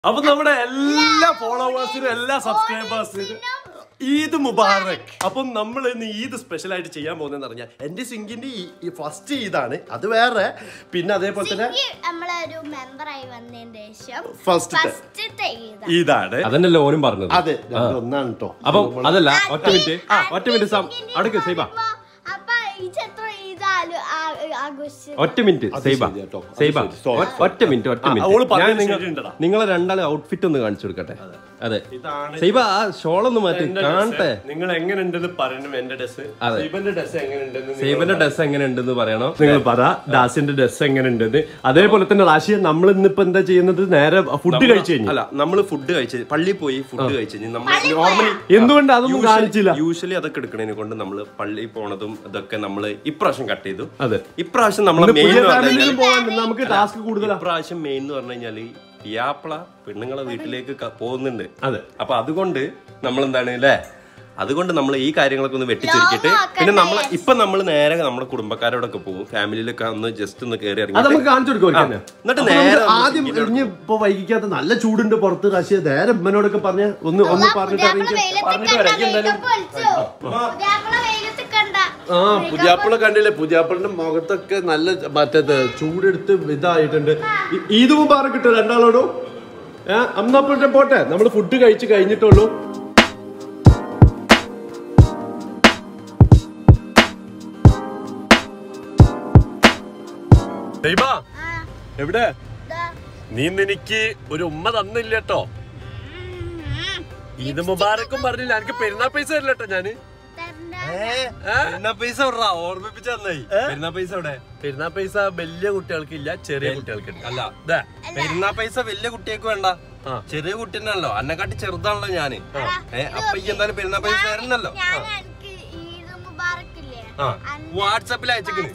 അപ്പൊ നമ്മുടെ എല്ലാ ഫോളോവേഴ്സിനും എല്ലാ സബ്സ്ക്രൈബേഴ്സിനും ഈദ് മുബാറക്. അപ്പം നമ്മൾ ഇന്ന് ഈദ് സ്പെഷ്യൽ ആയിട്ട് ചെയ്യാൻ പോകുന്നതെന്ന് പറഞ്ഞാൽ എന്റെ സിംഗിന്റെ ഈ ഫസ്റ്റ് ഈദാണ്, അത് വേറെ. പിന്നെ അതേപോലെ തന്നെ ഫസ്റ്റ് ഈദാണ്, അതന്നെല്ലോ ഓനും പറഞ്ഞത്. അതെ, ഒന്നാണ് കേട്ടോ. അപ്പം അതല്ല, ഒറ്റ മിനിറ്റ് അടുക്ക് സൈബ, ഒറ്റ മിനിറ്റ് സൈബ, ഒറ്റ മിനിറ്റ്. നിങ്ങളെ രണ്ടാളെ ഔട്ട്ഫിറ്റ് ഒന്ന് കാണിച്ചു കൊടുക്കട്ടെ. അതെ സൈബ, ആ ഷോളൊന്ന് മാറ്റി കാണട്ടെ. നിങ്ങൾ എങ്ങനെയുണ്ടെന്ന് പറയണം. എന്റെ ഡ്രസ്, സൈബന്റെ ഡ്രസ് എങ്ങനെയുണ്ടെന്ന്, സൈബന്റെ ഡ്രസ് എങ്ങനെയുണ്ടെന്ന് പറയണം. നിങ്ങൾ പറ. ദാസിന്റെ ഡ്രസ് എങ്ങനെയുണ്ടെന്ന്. അതേപോലെ തന്നെ റാഷിയ, നമ്മൾ ഇന്നിപ്പോ എന്താ ചെയ്യുന്നത്? നേരെ ഫുഡ് കഴിച്ചു കഴിഞ്ഞു. അല്ല, നമ്മള് ഫുഡ് കഴിച്ച് പള്ളിയിൽ പോയി ഫുഡ് കഴിച്ചു കഴിഞ്ഞു. നമ്മൾ നോർമലി എന്തുകൊണ്ട് അതൊന്നും കാണിച്ചില്ല? യൂഷ്വലി അതൊക്കെ എടുക്കണതിനെ കൊണ്ട് നമ്മള് പള്ളിയിൽ പോണതും ഇതൊക്കെ നമ്മള് ഇപ്രാവശ്യം കട്ട് ചെയ്തു. അതെ, ഇപ്രാവശ്യം നമ്മളെ മെയിൻ നമുക്ക് ടാസ്ക് കൂടുതൽ. ഇപ്രാവശ്യം മെയിൻ എന്ന് പറഞ്ഞു കഴിഞ്ഞാല് പിയാപ്പിള പെണ്ണുങ്ങളെ വീട്ടിലേക്ക് പോകുന്നുണ്ട്. അതെ, അപ്പൊ അതുകൊണ്ട് നമ്മളെന്താണ് അല്ലേ, അതുകൊണ്ട് നമ്മൾ ഈ കാര്യങ്ങളൊക്കെ ഒന്ന് വെട്ടിച്ചുരുക്കിട്ട് പിന്നെ നമ്മൾ നേരെ നമ്മുടെ കുടുംബക്കാരോടൊക്കെ പോകും, ഫാമിലിയിലൊക്കെ ഒന്ന് ജസ്റ്റ് ഒന്ന് കയറി ഇറങ്ങി നമുക്ക് കാണിച്ചു കൊടുക്കും. എന്നിട്ട് നേരെ ആദ്യം ഇപ്പൊ വൈകിക്കാത്ത നല്ല ചൂടുണ്ട് പുറത്ത്. റാഷിയ നേരെ ഉമ്മനോടൊക്കെ പറഞ്ഞ ഒന്ന് പറഞ്ഞിട്ട് വരാം. പുതിയാപ്പിള കണ്ടില്ലേ? പുതിയാപ്പിളിന്റെ മുഖത്തൊക്കെ നല്ല മറ്റേ ചൂടെടുത്ത് ഇതായിട്ടുണ്ട്. ഈദ് മുബാറക് കിട്ടും രണ്ടാളോടും. അന്നപ്പോഴത്തെ പോട്ടെ, നമ്മള് ഫുഡ് കഴിച്ച് കഴിഞ്ഞിട്ടുള്ളൂ. എവിടെ നീ? എനിക്ക് ഒരു ഉമ്മ തന്നില്ല കേട്ടോ. ഈദ് മുബാറക്കും പറഞ്ഞില്ല. എനിക്ക് പെരുന്നാൾ പൈസ തരില്ല കേട്ടോ. ഞാന് പൈസ ഓർമ്മിപ്പിച്ച നന്നായി. പെരുന്നാ പൈസ എവിടെ? പെരുന്നാൾ പൈസ വലിയ കുട്ടികൾക്കില്ല, ചെറിയ കുട്ടികൾക്ക്. അല്ല, പെരുന്നാ പൈസ വലിയ കുട്ടികൾക്ക് വേണ്ട, ചെറിയ കുട്ടീനാണല്ലോ. അന്നെക്കാട്ടി ചെറുതാണല്ലോ ഞാന്. അപ്പൊ ഈ എന്തായാലും പെരുന്നാ പൈസ തരണല്ലോ. വാട്സാപ്പിൽ അയച്ചിക്കണ്.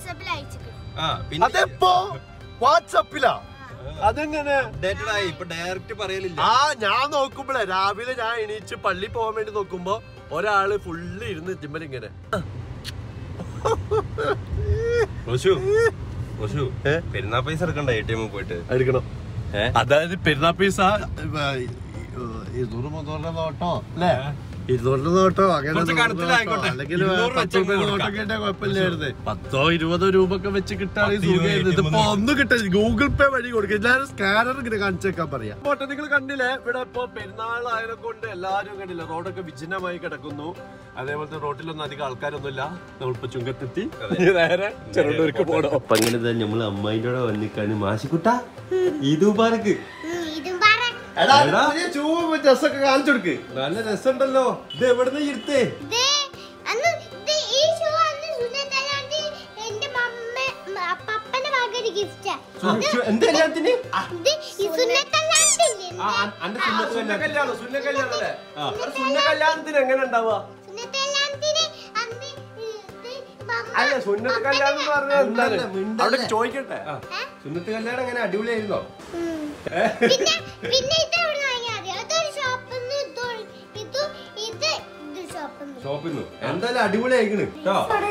വാട്സാപ്പിലാ? അതെങ്ങനെ ഡേറ്റഡ് ആയി? ഇപ്പൊ ഡയറക്റ്റ് പറയലില്ല. ഞാൻ നോക്കുമ്പോഴേ രാവിലെ ഞാൻ എണീച്ച് പള്ളി പോകാൻ വേണ്ടി നോക്കുമ്പോ ഒരാള് ഫുള്ള് ഇരുന്ന് ജിമ്മലിങ്ങനെ. പെരുന്നാ പൈസ എടുക്കണ്ട, എ.ടി.എം പോയിട്ട് എടുക്കണം. അതായത് പെരുന്നാൾ പൈസ 200 നോട്ടോ അല്ലേ? 200 നോട്ടോ അങ്ങനെ, അല്ലെങ്കിൽ 10 നോട്ടൊക്കെ കുഴപ്പമില്ലായിരുന്നു. 10-20 രൂപ ഒക്കെ വെച്ച് കിട്ടാണെങ്കിൽ സുഖമായിരുന്നു. ഇതിപ്പോ ഒന്നും കിട്ടില്ല. ഗൂഗിൾ പേ വഴി കൊടുക്കും. എല്ലാവരും സ്കാനർ ഇങ്ങനെ കാണിച്ചേക്കാൻ പറയാം. പോട്ടെ, നിങ്ങൾ കണ്ടില്ലേ ഇവിടെ ഇപ്പൊ പെരുന്നാൾ ആയതിനെ കൊണ്ട് എല്ലാവരും കണ്ടില്ല, റോഡൊക്കെ വിജനമായി കിടക്കുന്നു. അതേപോലത്തെ റോഡിലൊന്നും അധികം ആൾക്കാരൊന്നുമില്ല. നമ്മളിപ്പോ ചുങ്കത്തെത്തി നേരെ ചെറുണ്ടൂർക്ക് പോകണം. അപ്പൊ അങ്ങനെ നമ്മള് അമ്മായിന്റെ കൂടെ വന്നിക്കാണ്. മാഷിക്കുട്ട ഈദ് മുബാറക്. ഡ്രസ്സൊക്കെ കാണിച്ചു കൊടുക്ക്. നല്ല രസമുണ്ടല്ലോ. ഇത് എവിടുന്ന് ഇരുത്തേ? കല്യാണത്തിന് എങ്ങനെ ഉണ്ടാവുക? അല്ല, സുന്നത്ത് കല്യാണം എന്ന് പറഞ്ഞാൽ എന്താണ്? അവിടെ ചോദിക്കട്ടെ, സുന്നത്ത് കല്യാണം എങ്ങനെ അടിപൊളിയായിരുന്നോ? ഷോപ്പിന്നു എന്തായാലും അടിപൊളിയായിക്കണ് കേട്ടോ.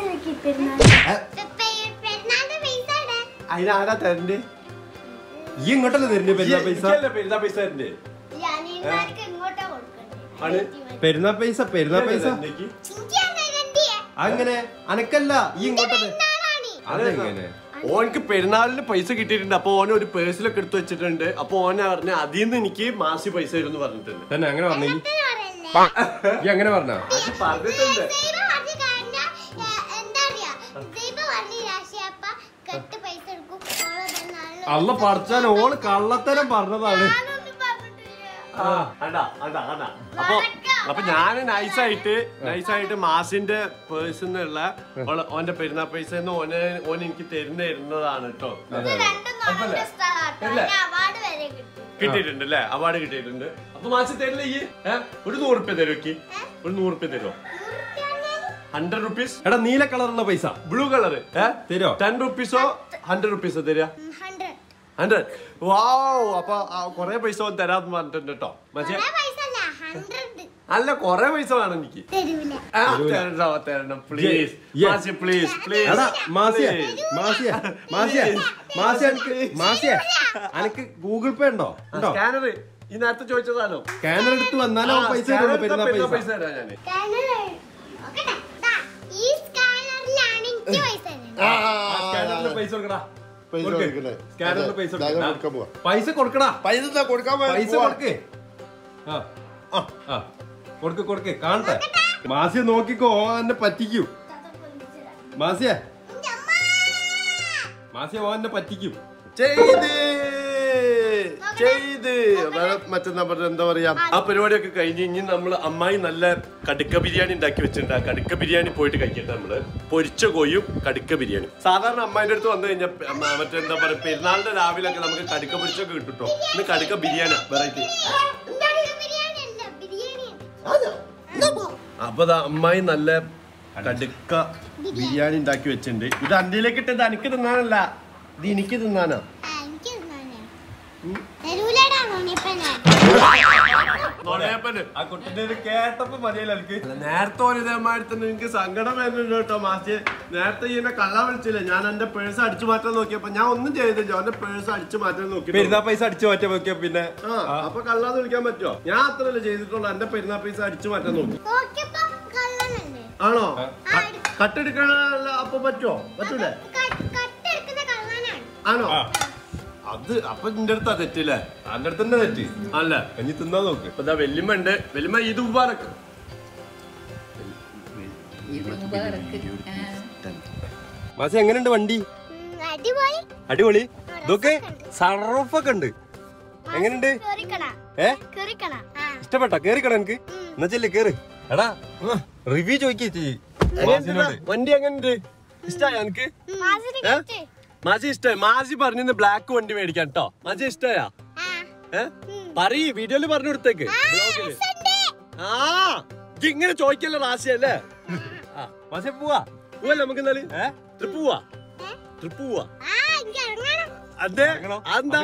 അതിനാരാ തരണ്ടേ? ഈ ഇങ്ങോട്ടല്ലേ തരണ്ടേ പെരുന്നാ പൈസ? പെരുന്നാ പൈസ തരണ്ടേ? പെരുന്നാ പൈസ അങ്ങനെ അനക്കല്ല, ഈ ഇങ്ങോട്ടത്. അതെങ്ങനെ? ഓനക്ക് പെരുന്നാളിന് പൈസ കിട്ടിയിട്ടുണ്ട്. അപ്പൊ ഓന് ഒരു പേഴ്സിലൊക്കെ എടുത്ത് വെച്ചിട്ടുണ്ട്. അപ്പൊ ഓനെ പറഞ്ഞ അതിൽ നിന്ന് എനിക്ക് മാസി പൈസ തരുമെന്ന് പറഞ്ഞിട്ടുണ്ട്. തന്നെ അങ്ങനെ പറഞ്ഞു? ഈ അങ്ങനെ പറഞ്ഞോ? പറഞ്ഞിട്ടുണ്ട്. അല്ല പഠിച്ചാൻ ഓള് കള്ളത്തരം പറഞ്ഞതാണ്. അപ്പൊ ഞാൻ നൈസായിട്ട് മാസിന്റെ പേഴ്സിന്നുള്ള ഓന്റെ പെരുന്നാൾ പൈസ ഓൻ എനിക്ക് തരുന്നതാണ് കേട്ടോ. കിട്ടിയിട്ടുണ്ട് അല്ലേ? അവാർഡ് കിട്ടിയിട്ടുണ്ട്. അപ്പൊ മാസി തരില്ല ഈ ഒരു 100 രൂപ തരുമോ? ഒരു 100 രൂപ തരുമോ? 100 റുപ്പീസ്. എടാ, നീല കളറുള്ള പൈസ, ബ്ലൂ കളറ് തരുമോ? 10 റുപ്പീസോ 100 റുപ്പീസോ തരാ? 100. വാവ്. അപ്പൊ കൊറേ പൈസ തരാന്ന് പറഞ്ഞിട്ടുണ്ട് കേട്ടോ. മറ്റേ അല്ല, കൊറേ പൈസ വേണം എനിക്ക്. തരണം പ്ലീസ്. അനക്ക് ഗൂഗിൾ പേ ഉണ്ടോ? സ്കാനർ ഈ നേരത്തെ ചോദിച്ചതാണോ? സ്കാനർ എടുത്ത് വന്നാലോ പൈസ തരുള്ളൂ, പെരുന്നാൾ പൈസ തരാം ഞാന്. സ്കാനറിൽ പൈസ കൊടുക്കടാ. സ്കാനറിൽ പൈസ കൊടുക്കടാ. പൈസ കൊടുക്കടാ. പൈസ കൊടുക്കേ. കൊടുക്ക് കാണട്ടെ. മാസിയ നോക്കിക്കോ, എന്നെ പറ്റിക്കൂ. മാസിയ ഓന്നെ പറ്റിക്കും. മറ്റെന്താ പറഞ്ഞ എന്താ പറയാ, ആ പരിപാടിയൊക്കെ കഴിഞ്ഞ് ഇനി നമ്മള് അമ്മായി നല്ല കടുക്ക ബിരിയാണി ഉണ്ടാക്കി വെച്ചിട്ടുണ്ട്. ആ കടുക്ക ബിരിയാണി പോയിട്ട് കഴിക്കട്ടെ. നമ്മള് പൊരിച്ച കോയും കടുക്ക ബിരിയാണി. സാധാരണ അമ്മായിന്റെ അടുത്ത് വന്നു കഴിഞ്ഞാൽ മറ്റെന്താ പറയാ, പെരുന്നാളിന്റെ രാവിലൊക്കെ നമുക്ക് കടുക്ക പൊരിച്ചൊക്കെ കിട്ടുട്ടോ. ഇന്ന് കടുക്ക ബിരിയാണി വെറൈറ്റി. അപ്പൊ അമ്മായി നല്ല കടുക്ക ബിരിയാണി ഉണ്ടാക്കി വെച്ചിട്ടുണ്ട്. ഇത് അന്ത്യയിലേക്ക് ഇട്ടത് എനിക്ക് തിന്നാനല്ല, ഇത് എനിക്ക് തിന്നാനാ. ആ കുട്ടിന്റെ കേട്ടപ്പോ മതിയല്ലോ എനിക്ക്. നേരത്തെ ഒരു ഇതേമാതിരി തന്നെ എനിക്ക് സങ്കടം വരുന്നുണ്ട് കേട്ടോ മാസ്റ്റർ. നേരത്തെ ഈ എന്നെ കള്ള വിളിച്ചില്ല. ഞാൻ എന്റെ പേഴ്സ് അടിച്ചു മാറ്റാൻ നോക്കിയപ്പോ ഞാൻ ഒന്നും ചെയ്തില്ല. എന്റെ പേഴ്സ് അടിച്ചു മാറ്റാൻ നോക്കി. പെരുന്നാൾ പൈസ അടിച്ചു മാറ്റാൻ നോക്കിയ പിന്നെ അപ്പൊ കള്ളാന്ന് വിളിക്കാൻ പറ്റുമോ? ഞാൻ അത്രല്ലേ ചെയ്തിട്ടുള്ളൂ. എന്റെ പെരുന്നാൾ പൈസ അടിച്ചു മാറ്റാൻ നോക്കി. ആണോ? കട്ടെടുക്കണല്ല അപ്പൊ പറ്റുമോ? പറ്റൂലേ? ആണോ? അത് അപ്പൊ നിന്റെ അടുത്താ തെറ്റില്ലേ? എന്റെ അടുത്ത് തന്നെ തെറ്റി അല്ല. ഇനി തിന്നാ നോക്ക്. ഇപ്പൊ വെല്ലിമ്മ ഉണ്ട്. വെല്ലിമ്മ ഈദ് മുബാറക്ക്. മാസി എങ്ങനെയുണ്ട് വണ്ടി? അടിപൊളി. ഇതൊക്കെ സറഫൊക്കെ ഉണ്ട്. എങ്ങനെയുണ്ട്? ഇഷ്ടപ്പെട്ടോ? കേറിക്കട എനിക്ക് എന്നാ ചെല്ലേ കേറ്. എടാ റിവ്യൂ ചോദിക്കേ. വണ്ടി എങ്ങനെയുണ്ട്? ഇഷ്ടായോ എനിക്ക്? മാസി ഇഷ്ടായി. മാസി പറഞ്ഞിന്ന് ബ്ലാക്ക് വണ്ടി മേടിക്കാൻ കേട്ടോ. മാസി ഇഷ്ടായാ? പറയ്, വീഡിയോയില് പറഞ്ഞു കൊടുത്തേക്ക്. ഇങ്ങനെ ചോദിക്കല്ലോ റാശിയല്ലേ? മാസി പോവാ പോവല്ലേ നമുക്ക്? എന്നാല് ട്രിപ്പ് പോവാ. ട്രിപ്പ് പോവാ. അതെ അതെന്താ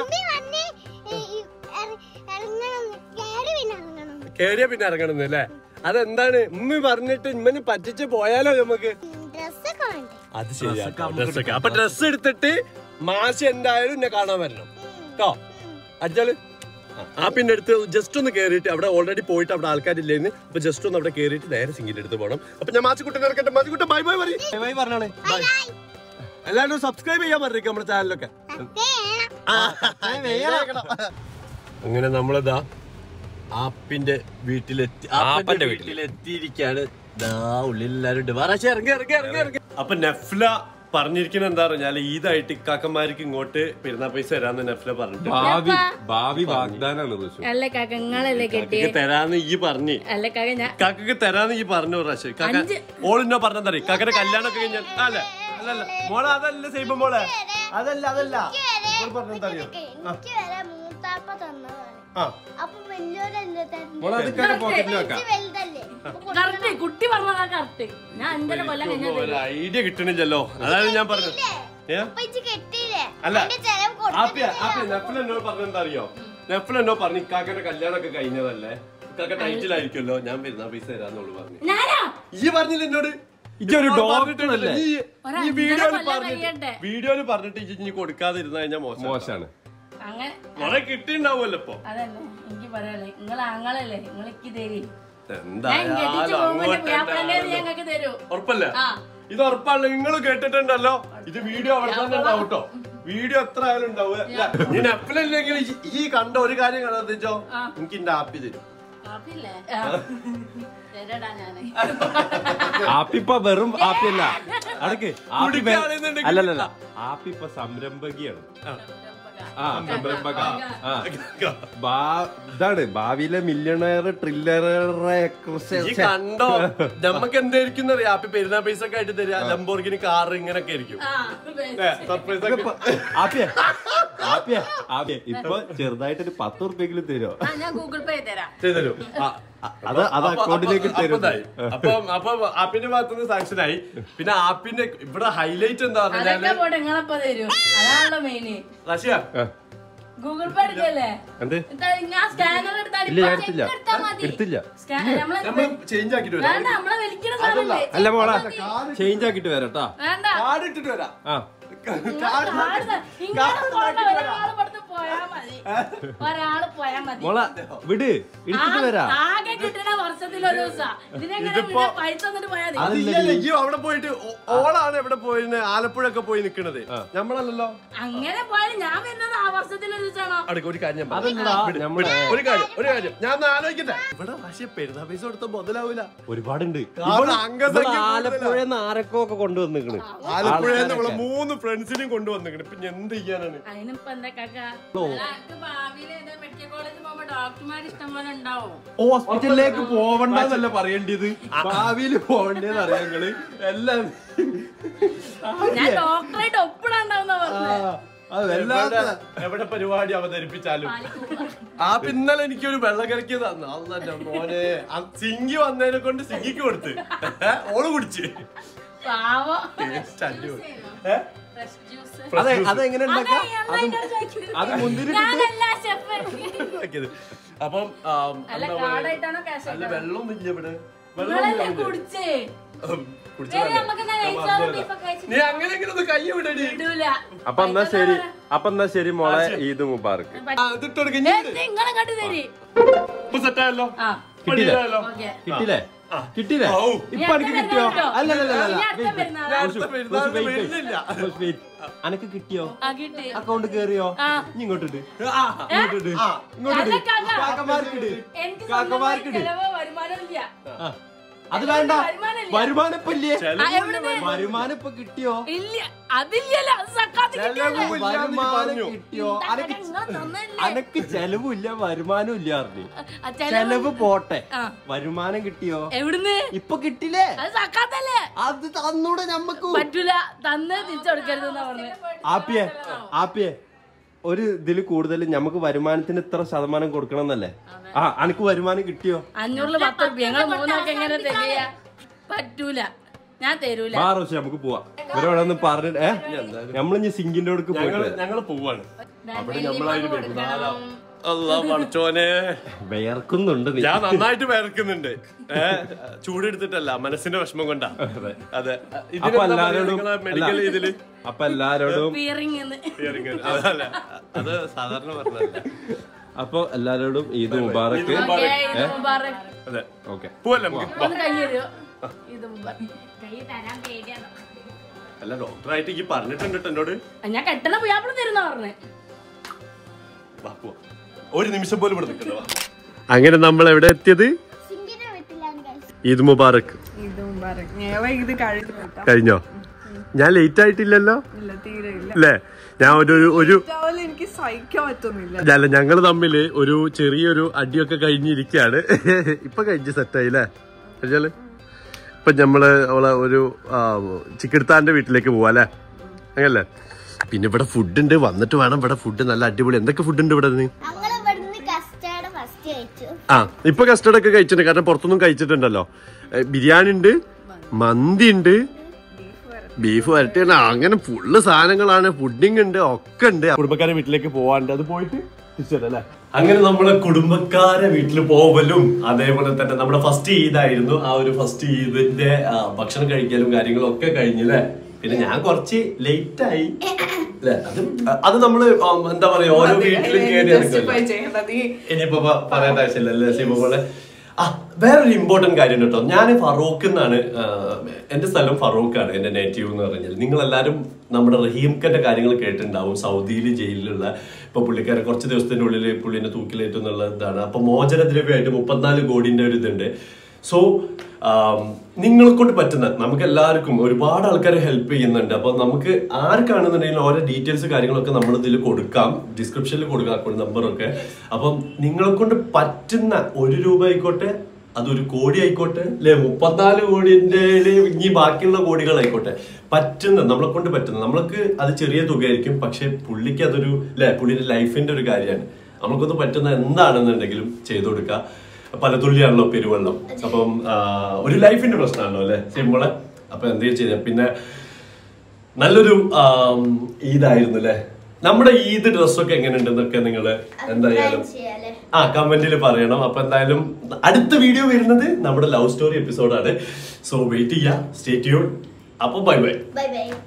കേറിയ പിന്നെ ഇറങ്ങണം അല്ലേ? അതെന്താണ് ഉമ്മ പറഞ്ഞിട്ട് ഇമ്മന് പറ്റിച്ച് പോയാലോ നമുക്ക്? അത് ശരിയാ. ഡ്രസ്സൊക്കെ അപ്പൊ ഡ്രസ്സ് എടുത്തിട്ട് മാസി എന്തായാലും എന്നെ കാണാൻ വരണം കേട്ടോ. അടിച്ചാല് ആ പിന്നെ അടുത്ത് ജസ്റ്റ് ഒന്ന് കേറിയിട്ട് അവിടെ ഓൾറെഡി പോയിട്ട് അവിടെ ആൾക്കാരില്ലേന്ന്. അപ്പൊ ജസ്റ്റ് ഒന്ന് അവിടെ കേറിയിട്ട് നേരെ സിംഗിന്റെ അടുത്ത് പോകണം. അപ്പൊ ഞാൻ മാസിക്കുട്ടനെ ഇറക്കട്ടെ. മാസിക്കുട്ടൻ ബൈ ബൈ പറയും. ബൈ പറഞ്ഞാണേ. എല്ലാവരും സബ്സ്ക്രൈബ് ചെയ്യാൻ പറഞ്ഞേക്കും നമ്മുടെ ചാനലൊക്കെ. അങ്ങനെ നമ്മളിതാ ആപ്പിന്റെ വീട്ടിലെത്തിയിരിക്കാണ്. ഉള്ളിലെല്ലാരും ഉണ്ട്. അപ്പൊ നെഫ്ല പറഞ്ഞിരിക്കുന്നത് എന്താ പറഞ്ഞാല് ഈദായിട്ട് ഇക്കാക്കന്മാർക്ക് ഇങ്ങോട്ട് പെരുന്നാൾ പൈസ തരാന്ന് നെഫ്ല പറഞ്ഞിട്ട് ഭാവി വാഗ്ദാനാണ് തരാന്ന് ഈ പറഞ്ഞു. കാക്കക്ക് തരാന്ന് ഈ പറഞ്ഞു. പ്രാവശ്യം കാക്ക ഓളിന്നോ പറഞ്ഞെന്താ അറിയ കാക്കന്റെ കല്യാണമൊക്കെ കഴിഞ്ഞാൽ അല്ലേ? അല്ലല്ല മോളെ അതല്ല സൈബ മോളെ അതല്ല പറഞ്ഞെന്താ അറിയോ? ഐഡിയ കിട്ടണില്ലല്ലോ. അതാണ് ഞാൻ പറഞ്ഞത്. അല്ല നെഫ്ല എന്നോട് പറഞ്ഞെന്താ അറിയോ? നെഫ്ല എന്നോ പറഞ്ഞു ഇക്കാക്കന്റെ കല്യാണമൊക്കെ കഴിഞ്ഞതല്ലേ, ഇക്കാക്ക ടൈറ്റിലായിരിക്കുമല്ലോ, ഞാൻ പെരുന്നാൾ പൈസ തരാന്നോള് പറഞ്ഞു. ഈ പറഞ്ഞില്ല എന്നോട്? വീഡിയോയില് പറഞ്ഞിട്ട് ഇനി കൊടുക്കാതിരുന്ന കഴിഞ്ഞാൽ മോശമാണ്. കൊറേ കിട്ടിണ്ടാവുമല്ലോ ഇപ്പൊ. ഉറപ്പല്ലേ? ഇത് ഉറപ്പാണല്ലോ. നിങ്ങൾ കേട്ടിട്ടുണ്ടല്ലോ. ഇത് വീഡിയോ അവിടെ തന്നെ ഉണ്ടാവും കേട്ടോ. വീഡിയോ എത്ര ആയാലും ഉണ്ടാവുക. ഞാൻ എപ്പോഴല്ലെങ്കിൽ ഈ കണ്ട ഒരു കാര്യം കാണാതിച്ചോ, എനിക്ക് എന്റെ ആപ്പി തരും. ആപ്പിപ്പ വെറും ആപ്പിയല്ല, അടക്ക് അല്ലല്ല, ആപ്പിപ്പ സംരംഭകിയാണ്. ഇതാണ് ഭാവിയിലെ മില്യണയർ ട്രില്യറെ കണ്ടോ. നമുക്ക് എന്തായിരിക്കും അറിയാം, ആപ്പി പെരുന്നാൾ പൈസ ഒക്കെ ആയിട്ട് തരാ, ലംബോർഗിനി കാർ ഇങ്ങനൊക്കെ ആയിരിക്കും. ഇപ്പൊ ചെറുതായിട്ടൊരു 10 ഉറുപ്പ്യെങ്കിലും തരുമോ? ഗൂഗിൾ പേ തരാം. അത് അക്കൗണ്ടിലേക്ക് തരും. അപ്പൊ ആപ്പിന്റെ ഭാഗത്തുനിന്ന് സാങ്ഷൻ ആയി. പിന്നെ ആപ്പിന്റെ ഇവിടെ ഹൈലൈറ്റ് എന്താ പറഞ്ഞാല് റഷ്യ ഗൂഗിൾ പേ എടുക്കല്ലേ? എടുത്തില്ല. ചേഞ്ച് ആക്കിട്ട് അല്ല മോളെ, ചേഞ്ച് ആക്കിട്ട് വരാം കേട്ടോ. കാർഡ് ഇട്ടിട്ട് വരാം. പോയാ മതി. ഒരാള് പോയാ മതി. മോളെ വിട്, എടുത്തിട്ട് വരാം. ആകെ കിട്ടണ വർഷത്തിലൊരു ദിവസം. ഇതിനെങ്ങനെ പൈസ തന്നിട്ട് പോയാ മതി. അതില്ലല്ലോ അവിടെ പോയിട്ട് ഓളാണ് എവിടെ പോയിരുന്നത്, ആലപ്പുഴയൊക്കെ പോയി നിക്കണത്, നമ്മളല്ലല്ലോ. അങ്ങനെ പോയാലും ഞാൻ വരുന്നത് ആ വർഷത്തിലൊരു ദിവസമാണോ? അടുക്ക ഒരു കാര്യം ഒരു കാര്യം ഞാൻ ആലോചിക്കട്ടെ. ഇവിടെ പക്ഷേ പെരുന്നാ പൈസ കൊടുത്ത മുതലാവൂല. ഒരുപാടുണ്ട്. അംഗസംഖ്യ ആലപ്പുഴ ആരൊക്കെ കൊണ്ടുവന്നിക്കണ്. ആലപ്പുഴ നമ്മളെ 3 ഫ്രണ്ട്സിനെയും കൊണ്ടുവന്നിക്കണ്. ഇപ്പൊ എന്ത് ചെയ്യാനാണ്? അതിനിപ്പോ എന്താ കാക്ക, ഭാവിയില് മെഡിക്കൽ കോളേജിൽ പോകുമ്പോ ഡോക്ടർമാർ ഇഷ്ടം പോലെ ഉണ്ടാവും. ഹോസ്പിറ്റലിലേക്ക് പോവണ്ടെന്നല്ല പറയേണ്ടത്, ഭാവിയിൽ പോവേണ്ടതെന്ന് അറിയാം നിങ്ങള് എല്ലാം. ഞാൻ ഡോക്ടറായിട്ട് ഒപ്പിടാണ്ടാവുന്ന പറഞ്ഞത്. എവിടെ പരിപാടി അവതരിപ്പിച്ചാലും ഇന്നലെ എനിക്കൊരു വെള്ളം കലക്കി തന്നു. അത് മോനെ സിങ്കി വന്നതിനെ കൊണ്ട് സിങ്കിക്ക് കൊടുത്ത് ഓള് കുടിച്ച്. അതെങ്ങനെ അത് മുന്തിരി അപ്പം വെള്ളം ഇല്ല ഇവിടെ. നീ അങ്ങനെ കൈ വിടടി. അപ്പൊ എന്നാ ശരി മോളെ, ഈദ് മുബാറക്ക്. സെറ്റായല്ലോ, കിട്ടില്ലേ? കിട്ടില്ലേ? ഇപ്പൊ എനിക്ക് കിട്ടിയോ? അനക്ക് കിട്ടിയോ? അക്കൗണ്ട് കേറിയോ? ഇങ്ങോട്ടിട്ട് കാക്കമാർക്കിട്. അത് വേണ്ട, വരുമാനം ഇപ്പൊ ഇല്ലേ? വരുമാനം ഇപ്പൊ കിട്ടിയോ? വരുമാനം കിട്ടിയോ? അനക്ക് ചെലവില്ല വരുമാനം ഇല്ല അറിഞ്ഞു. ചെലവ് പോട്ടെ, വരുമാനം കിട്ടിയോ? എവിടുന്ന്? ഇപ്പൊ കിട്ടില്ലേ? അത് തന്നൂടെ നമ്മക്ക് പറ്റൂല, തന്നെ തിരിച്ചെടുക്കരുതെന്നാ പറഞ്ഞത്. ആപ്പിയെ ഒരു ഇതിൽ കൂടുതൽ നമുക്ക് വരുമാനത്തിന് ഇത്ര ശതമാനം കൊടുക്കണം എന്നല്ലേ? അനക്ക് വരുമാനം കിട്ടിയോ? 500 10 രൂപ ഞങ്ങൾ മൂന്നാൾക്ക് എങ്ങനെ തരിക? പറ്റൂല, ഞാൻ തരൂല. നമുക്ക് പോവാം. ഇവരോടെ ഒന്ന് പറഞ്ഞിട്ട് നമ്മളിഞ്ഞ് സിങ്കിന്റെ അടുക്ക് പോയിട്ട് ഞങ്ങള് പോവാണ്. അവിടെ നമ്മളതിന് പഠിച്ചോനെ വിയർക്കുന്നുണ്ട്. ഞാൻ നന്നായിട്ട് വിയർക്കുന്നുണ്ട്. ചൂടെടുത്തിട്ടല്ല, മനസ്സിന്റെ വിഷമം കൊണ്ടാ. അതെ, മെഡിക്കൽ ഇതില് അപ്പൊ എല്ലാരോടും അത് സാധാരണ പറഞ്ഞല്ല. അപ്പൊ എല്ലാരോടും ഈദ് മുബാറക്ക്. അതെ, ഓക്കെ പോവല്ലേ നമുക്ക്? അല്ല, ഡോക്ടറായിട്ട് ഈ പറഞ്ഞിട്ടുണ്ട് എന്നോട്. ഞാൻ കെട്ടണ പുയാപ്പിള തരുന്ന പറഞ്ഞേ. ഒരു നിമിഷം പോലും ഇവിടെ നിൽക്കണ്ടോ. അങ്ങനെ നമ്മൾ എവിടെ എത്തിയത്? ഈദ് മുബാറക്. കഴിഞ്ഞോ? ഞാൻ ലേറ്റ് ആയിട്ടില്ലല്ലോ അല്ലേ? ഞാൻ അല്ല, ഞങ്ങള് തമ്മില് ഒരു ചെറിയൊരു അടിയൊക്കെ കഴിഞ്ഞിരിക്കയാണ്. ഇപ്പൊ കഴിഞ്ഞ് സെറ്റായില്ലേ? കഴിഞ്ഞാല് ഇപ്പൊ നമ്മള് അവളെ ഒരു ചിക്കിടുത്താന്റെ വീട്ടിലേക്ക് പോവാ അല്ലേ? അങ്ങനല്ലേ? പിന്നെ ഇവിടെ ഫുഡ് ഉണ്ട്, വന്നിട്ട് വേണം. ഇവിടെ ഫുഡ് നല്ല അടിപൊളി. എന്തൊക്കെ ഫുഡ് ഉണ്ട് ഇവിടെ? ഇപ്പൊ കസ്റ്റർഡ് ഒക്കെ കഴിച്ചിട്ടുണ്ട്, കാരണം പുറത്തൊന്നും കഴിച്ചിട്ടുണ്ടല്ലോ. ബിരിയാണി ഉണ്ട്, മന്തി ഉണ്ട്, ബീഫ് വരട്ടിയാണ്, അങ്ങനെ ഫുള്ള് സാധനങ്ങളാണ്. പുഡിംഗ് ഉണ്ട്, ഒക്കെ ഉണ്ട്. കുടുംബക്കാരെ വീട്ടിലേക്ക് പോവാണ്ട്, അത് പോയിട്ട് തിരിച്ചല്ലേ? അങ്ങനെ നമ്മളെ കുടുംബക്കാരെ വീട്ടിൽ പോവലും അതേപോലെ തന്നെ നമ്മുടെ ഫസ്റ്റ് ഈദായിരുന്നു. ആ ഒരു ഫസ്റ്റ് ഈദിന്റെ ഭക്ഷണം കഴിക്കലും കാര്യങ്ങളും ഒക്കെ കഴിഞ്ഞല്ലേ? പിന്നെ ഞാൻ കുറച്ച് ലേറ്റ് ആയി അല്ലെ? അത് നമ്മള് എന്താ പറയാ, ഓരോ വീട്ടിലും കയറി ഇനിയിപ്പോ പറയേണ്ട ആവശ്യമില്ല അല്ലേ സീമ പോലെ. വേറൊരു ഇമ്പോർട്ടന്റ് കാര്യം കേട്ടോ, ഞാൻ ഫറൂഖ് എന്നാണ്, എന്റെ സ്ഥലം ഫറൂഖാണ്, എന്റെ നേറ്റീവ് എന്ന് പറഞ്ഞാൽ. നിങ്ങളെല്ലാരും നമ്മുടെ റഹീംഖന്റെ കാര്യങ്ങൾ കേട്ടിട്ടുണ്ടാവും. സൗദിയിൽ ജയിലിലുള്ള ഇപ്പൊ പുള്ളിക്കാരെ കുറച്ച് ദിവസത്തിന്റെ ഉള്ളിൽ പുള്ളിനെ തൂക്കിലേറ്റും എന്നുള്ള ഇതാണ്. അപ്പൊ മോചനദ്രവ്യമായിട്ട് 34 കോടിന്റെ ഒരു ഇതുണ്ട്. സോ നിങ്ങളെ കൊണ്ട് പറ്റുന്ന, നമുക്ക് എല്ലാവർക്കും ഒരുപാട് ആൾക്കാരെ ഹെൽപ്പ് ചെയ്യുന്നുണ്ട്. അപ്പൊ നമുക്ക് ആർക്കാണെന്നുണ്ടെങ്കിലും ഓരോ ഡീറ്റെയിൽസ് കാര്യങ്ങളൊക്കെ നമ്മൾ ഇതിൽ കൊടുക്കാം, ഡിസ്ക്രിപ്ഷനിൽ കൊടുക്കാം, അക്കൗണ്ട് നമ്പറൊക്കെ. അപ്പം നിങ്ങളെ കൊണ്ട് പറ്റുന്ന 1 രൂപ ആയിക്കോട്ടെ, അതൊരു കോടി ആയിക്കോട്ടെ അല്ലെ, 34 കോടിന്റെ ഇനി ബാക്കിയുള്ള കോടികളായിക്കോട്ടെ, പറ്റുന്ന നമ്മളെ കൊണ്ട് പറ്റുന്ന, നമ്മൾക്ക് അത് ചെറിയ തുകയായിരിക്കും, പക്ഷെ പുള്ളിക്ക് അതൊരു പുള്ളിയുടെ ലൈഫിന്റെ ഒരു കാര്യമാണ്. നമ്മൾക്കൊന്ന് പറ്റുന്ന എന്താണെന്നുണ്ടെങ്കിലും ചെയ്തു കൊടുക്കുക. പലതുള്ളിയാണല്ലോ പെരുവെള്ളം. അപ്പം ഒരു ലൈഫിന്റെ പ്രശ്നമാണല്ലോ അല്ലെ സിമ്പിള്. അപ്പൊ എന്തെങ്കിലും ചെയ്ത പിന്നെ നല്ലൊരു ഈദായിരുന്നു അല്ലെ. നമ്മുടെ ഈദ് ഡ്രസ്സൊക്കെ എങ്ങനെയുണ്ടെന്നൊക്കെ നിങ്ങള് എന്തായാലും കമന്റിൽ പറയണം. അപ്പൊ എന്തായാലും അടുത്ത വീഡിയോ വരുന്നത് നമ്മുടെ ലവ് സ്റ്റോറി എപ്പിസോഡാണ്. സോ വെയിറ്റ് ചെയ്യാം, സ്റ്റേ ട്യൂൺ. അപ്പൊ ബൈ ബൈ.